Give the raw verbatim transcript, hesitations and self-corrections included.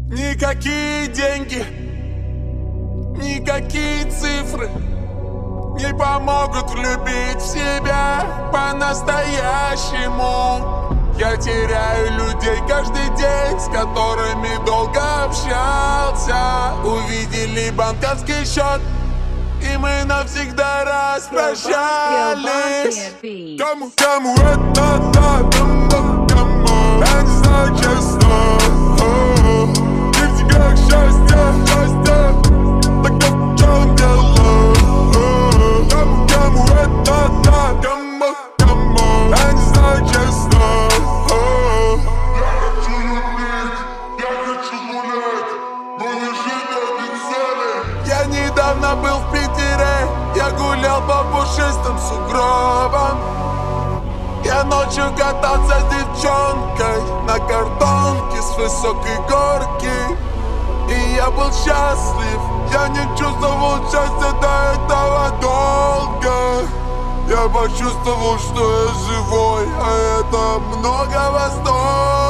Никакие деньги, никакие цифры не помогут влюбить в себя по-настоящему. Я теряю людей каждый день, с которыми долго общался. Увидели банковский счет, и мы навсегда распрощались. Кому, кому это надо? Я не знаю, честно. И в тебе как счастье, счастье. Тогда в чем дело? Кому, кому это надо? Кому, кому? Я не знаю, честно. Я хочу любить, я хочу гулять, но не жить ради цели. Я недавно был в Питере, я гулял по пушистым сугробам. Я ночью катался с девчонкой на картонке с высокой горки. И я был счастлив, я не чувствовал счастья до этого долго. Я почувствовал, что я живой, а это многого стоит.